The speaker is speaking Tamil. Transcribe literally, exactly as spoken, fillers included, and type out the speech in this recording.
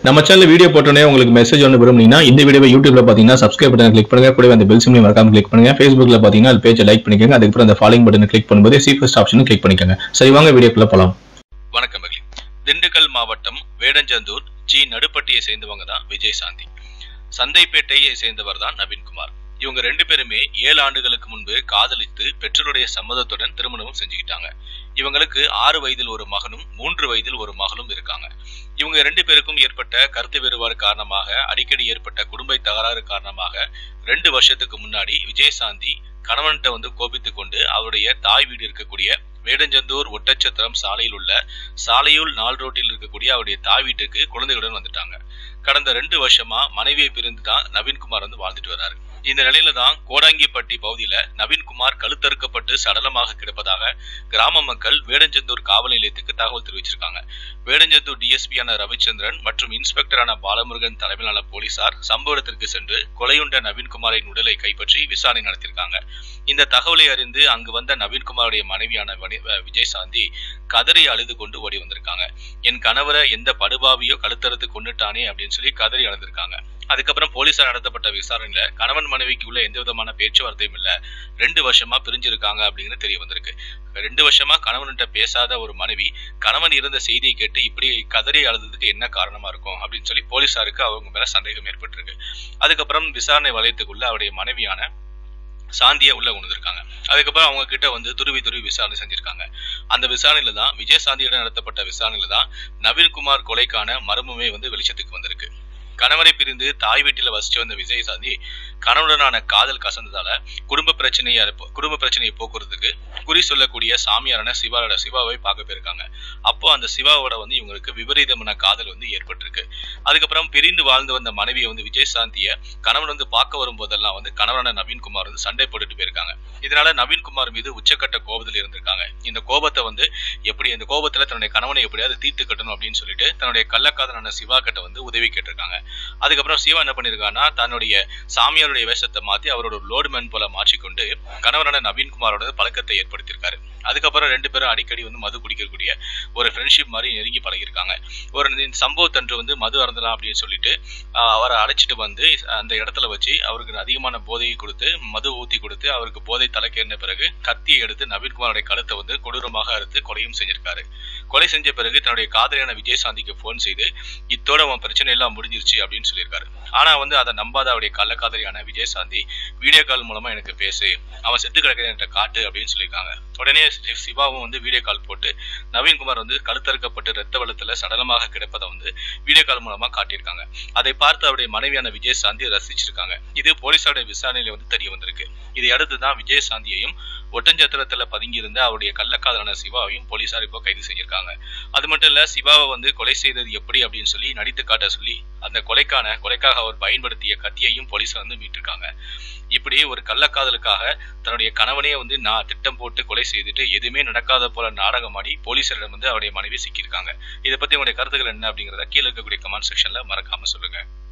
நம்ம சேனல் வீடியோ போட்டோனே உங்களுக்கு மெசேஜ் ஒன்று விரும்புனீங்கன்னா இந்த வீடியோவை யூடியூப்ல பாத்தீங்கன்னா சப்ஸ்கிரைப் பட்டன் கிளிக் பண்ணுங்க, கூடவே அந்த பெல் சிம்பலையும் மறக்காம கிளிக் பண்ணுங்க. Facebookல பாத்தீங்கன்னா அது பேஜை லைக் பண்ணிக்கோங்க, அதுக்கப்புறம் அந்த ஃபாலோயிங் பட்டனை கிளிக் பண்ணும்போது சி ஃபர்ஸ்ட் ஆப்ஷனும் கிளிக் பண்ணிக்கோங்க. சரி வாங்க வீடியோக்குள்ள போலாம். வணக்கம் மகளே. திண்டுக்கல் மாவட்டம் வேடஞ்சந்தூர் ஜி நடுப்பட்டியை சேர்ந்தவங்க தான் விஜயசாந்தி. சந்தைப்பேட்டையை சேர்ந்தவர் தான் நவீன்குமார். இவங்க ரெண்டு பேருமே ஏழு ஆண்டுகளுக்கு முன்பு காதலித்து பெற்றோருடைய சம்மதத்துடன் திருமணமும் செஞ்சுக்கிட்டாங்க. இவங்களுக்கு ஆறு வயதில் ஒரு மகனும் மூன்று வயதில் ஒரு மகளும் இருக்காங்க. இவங்க ரெண்டு பேருக்கும் ஏற்பட்ட கருத்து வேறுபாடு காரணமாக, அடிக்கடி ஏற்பட்ட குடும்ப தகராறு காரணமாக ரெண்டு வருஷத்துக்கு முன்னாடி விஜயசாந்தி கணவன்கிட்ட வந்து கோபித்து கொண்டு அவருடைய தாய் வீடு இருக்கக்கூடிய வேடஞ்சந்தூர் ஒட்டச்சத்திரம் சாலையில் உள்ள சாலையூல் நாள் ரோட்டில் இருக்கக்கூடிய அவருடைய தாய் வீட்டுக்கு குழந்தைகளுடன் வந்துட்டாங்க. கடந்த ரெண்டு வருஷமா மனைவியை பிரிந்து தான் நவீன்குமார் வந்து வாழ்ந்துட்டு வர்றாரு. இந்த நிலையில தான் கோடாங்கிப்பட்டி பகுதியில நவீன்குமார் கழுத்தறுக்கப்பட்டு சடலமாக கிடப்பதாக கிராம மக்கள் வேடஞ்சந்தூர் காவல் நிலையத்துக்கு தகவல் தெரிவிச்சிருக்காங்க. வேடஞ்சந்தூர் டிஎஸ்பியான ரவிச்சந்திரன் மற்றும் இன்ஸ்பெக்டரான பாலமுருகன் தலைமையிலான போலீசார் சம்பவ இடத்திற்கு சென்று கொலையுண்ட நவீன்குமாரின் உடலை கைப்பற்றி விசாரணை நடத்தியிருக்காங்க. இந்த தகவலை அறிந்து அங்கு வந்த நவீன்குமாருடைய மனைவியான விஜயசாந்தி கதறி அழுது கொண்டு ஓடி வந்திருக்காங்க. என் கணவரை எந்த படுபாவியோ கழுத்தறுத்து கொண்டுட்டானே அப்படின்னு சொல்லி கதறி அழுந்திருக்காங்க. அதுக்கப்புறம் போலீசார் நடத்தப்பட்ட விசாரணையில கணவன் மனைவிக்கு உள்ள எந்த விதமான பேச்சுவார்த்தையும் இல்ல, ரெண்டு வருஷமா பிரிஞ்சிருக்காங்க அப்படிங்கிறது தெரிய வந்திருக்கு. ரெண்டு வருஷமா கணவன்கிட்ட பேசாத ஒரு மனைவி கணவன் இருந்த செய்தியை கேட்டு இப்படி கதறி அழுதுக்கு என்ன காரணமா இருக்கும் அப்படின்னு சொல்லி போலீசாருக்கு அவங்க மேல சந்தேகம் ஏற்பட்டிருக்கு. அதுக்கப்புறம் விசாரணை வலயத்துக்குள்ள அவருடைய மனைவியான சாந்தியை உள்ள உணர்ந்திருக்காங்க. அதுக்கப்புறம் அவங்க கிட்ட வந்து துருவி துருவி விசாரணை செஞ்சிருக்காங்க. அந்த விசாரணையில தான் விஜயசாந்தியிடம் நடத்தப்பட்ட விசாரணையில தான் நவீன்குமார் கொலைக்கான மர்மமே வந்து வெளிச்சத்துக்கு வந்திருக்கு. கணவரை பிரிந்து தாய் வீட்டில வசிச்சு வந்த விஜயசாந்தி கணவனுடனான காதல் கசந்ததால குடும்ப பிரச்சனையை குடும்ப பிரச்சனையை போக்குறதுக்கு குறி சொல்லக்கூடிய சாமியாரான சிவாவோட சிவாவை பார்க்க போயிருக்காங்க. அப்போ அந்த சிவாவோட வந்து இவங்களுக்கு விபரீதமான காதல் வந்து ஏற்பட்டிருக்கு. அதுக்கப்புறம் பிரிந்து வாழ்ந்து வந்த மனைவியை வந்து விஜயசாந்திய கணவன் வந்து பார்க்க வரும் போதெல்லாம் வந்து கணவனான நவீன்குமார் வந்து சண்டை போட்டுட்டு போயிருக்காங்க. இதனால நவீன்குமார் மீது உச்சக்கட்ட கோபத்தில் இருந்திருக்காங்க. இந்த கோபத்தை வந்து எப்படி இந்த கோபத்துல தன்னுடைய கணவனை எப்படியாவது தீர்த்து கட்டணும் அப்படின்னு சொல்லிட்டு தன்னுடைய கள்ளக்காதலான சிவா கிட்ட வந்து உதவி கேட்டிருக்காங்க. அதுக்கப்புறம் சிவா என்ன பண்ணிருக்காங்கன்னா தன்னுடைய சாமியாருடைய வேஷத்தை மாத்தி அவரோட லோடுமேன் போல மாற்றிக்கொண்டு கணவரான நவீன்குமாரோட பழக்கத்தை ஏற்படுத்தியிருக்காரு. அதுக்கப்புறம் ரெண்டு பேரும் அடிக்கடி வந்து மது குடிக்கக்கூடிய ஒரு ஃப்ரெண்ட்ஷிப் மாதிரி நெருங்கி பழகிருக்காங்க. ஒரு சம்பவத்தன்று வந்து மது அருந்தலாம் அப்படின்னு சொல்லிட்டு அவரை அழைச்சிட்டு வந்து அந்த இடத்துல வச்சு அவருக்கு அதிகமான போதையை கொடுத்து மது ஊத்தி கொடுத்து அவருக்கு போதை தலைக்கேறின பிறகு கத்தியை எடுத்து நவீன்குமாரோட கழுத்தை வந்து கொடூரமாக அறுத்து கொலையும் செஞ்சிருக்காரு. கொலை செஞ்ச பிறகு தன்னுடைய காதலியான விஜயசாந்திக்கு போன் செய்து இத்தோட அவன் பிரச்சனை எல்லாம் முடிஞ்சிருச்சு அப்படின்னு சொல்லியிருக்காரு. ஆனா வந்து அதை நம்பாத அவருடைய கள்ளக்காதலியான விஜயசாந்தி வீடியோ கால் மூலமா எனக்கு பேசு, அவன் செத்து கிடக்கிற காட்டு அப்படின்னு சொல்லியிருக்காங்க. உடனே சிவாவும் வந்து வீடியோ கால் போட்டு நவீன்குமார் வந்து கழுத்தறுக்கப்பட்டு ரத்த வெள்ளத்துல சடலமாக கிடப்பதை வந்து வீடியோ கால் மூலமா காட்டியிருக்காங்க. அதை பார்த்து அவருடைய மனைவியான விஜயசாந்தி ரசிச்சிருக்காங்க. இது போலீசாருடைய விசாரணையில வந்து தெரிய வந்திருக்கு. இதை அடுத்துதான் விஜயசாந்தியையும் ஒட்டஞ்சத்திரத்துல பதுங்கி இருந்த அவருடைய கள்ளக்காதலான சிவாவையும் போலீசார் இப்போ கைது செஞ்சிருக்காங்க. அது மட்டும் இல்ல, சிவாவை வந்து கொலை செய்தது எப்படி அப்படின்னு சொல்லி நடித்து காட்ட சொல்லி அந்த கொலைக்கான கொலைக்காக அவர் பயன்படுத்திய கத்தியையும் போலீசார் வந்து மீட்டிருக்காங்க. இப்படி ஒரு கள்ளக்காதலுக்காக தன்னுடைய கணவனையே வந்து நான் திட்டம் போட்டு கொலை செய்துட்டு எதுவுமே நடக்காத போல நாடகமாடி போலீசாரிடம் வந்து அவருடைய மனைவி சிக்கியிருக்காங்க. இதை பத்தி உங்களுடைய கருத்துக்கள் என்ன அப்படிங்கிறத கீழே இருக்கக்கூடிய கமெண்ட் செக்ஷன்ல மறக்காம சொல்லுங்க.